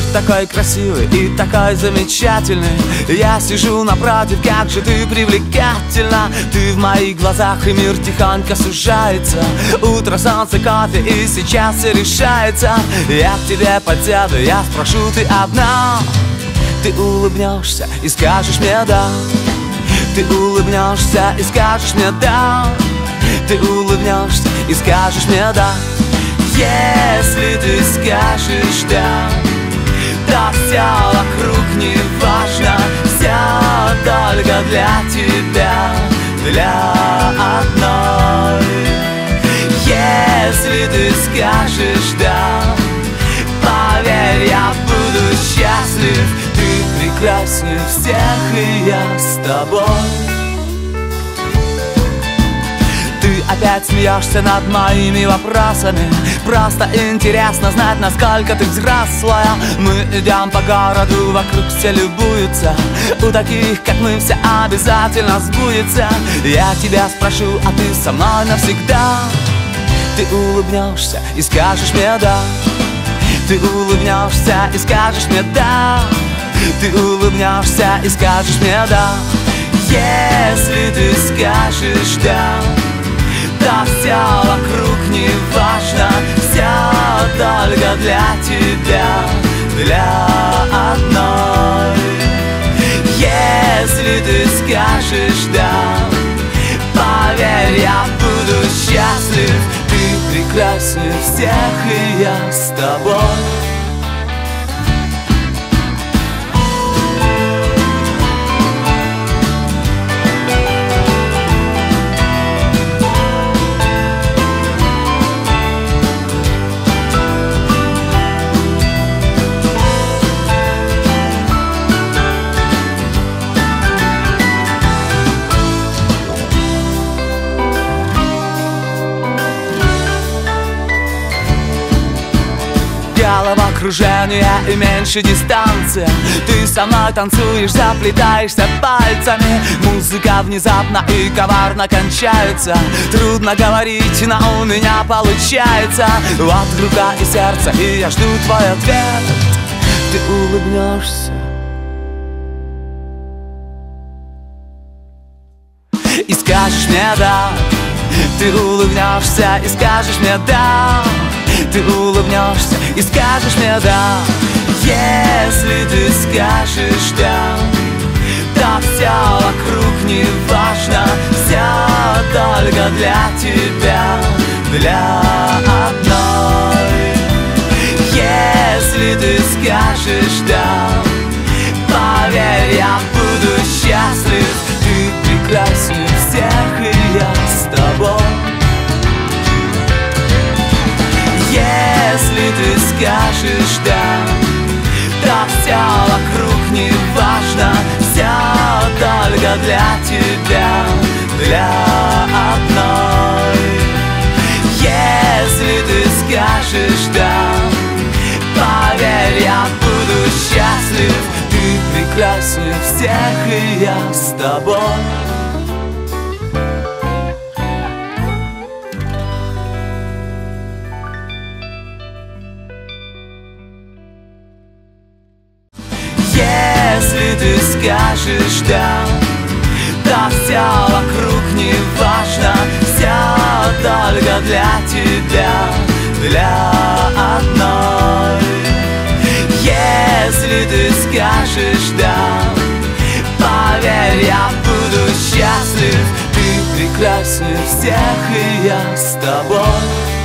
такой красивый и такой замечательный. Я сижу напротив, как же ты привлекательна. Ты в моих глазах, и мир тихонько сужается. Утро, солнце, кофе, и сейчас все решается. Я к тебе подсяду, я спрошу, ты одна. Ты улыбнешься и скажешь мне да. Ты улыбнешься и скажешь мне да. Ты улыбнешься и скажешь мне да. Если ты скажешь да, то все вокруг не важно. Все только для тебя, для одной. Если ты скажешь да, поверь, я буду счастлив. Ты прекраснее всех, и я с тобой. Ты опять смеешься над моими вопросами. Просто интересно знать, насколько ты взрослая. Мы идем по городу, вокруг все любуются. У таких, как мы, все обязательно сбудется. Я тебя спрошу, а ты со мной навсегда. Ты улыбнешься и скажешь мне да. Ты улыбнешься и скажешь мне да. Ты улыбнешься и скажешь мне да. Если ты скажешь да, то все вокруг не важно. Все только для тебя, для одной. Если ты скажешь да, поверь, я буду счастлив. Ты прекраснее всех, и я с тобой. Головокружение и меньше дистанция. Ты со мной танцуешь, заплетаешься пальцами. Музыка внезапно и коварно кончается. Трудно говорить, но у меня получается. Вот рука и сердце, и я жду твой ответ. Ты улыбнешься и скажешь мне да. Ты улыбнешься и скажешь мне да. Ты улыбнешься и скажешь мне да. Если ты скажешь да, то все вокруг не важно. Все только для тебя, для одной. Если ты скажешь да, поверь, я буду счастлив. Ты прекраснее всех, и я с тобой. Если ты скажешь да, то все вокруг не важно. Все только для тебя, для одной. Если ты скажешь да, поверь, я буду счастлив. Ты прекраснее всех, и я с тобой. Если ты скажешь да, то все вокруг не важно. Все только для тебя, для одной. Если ты скажешь да, поверь, я буду счастлив. Ты прекраснее всех, и я с тобой.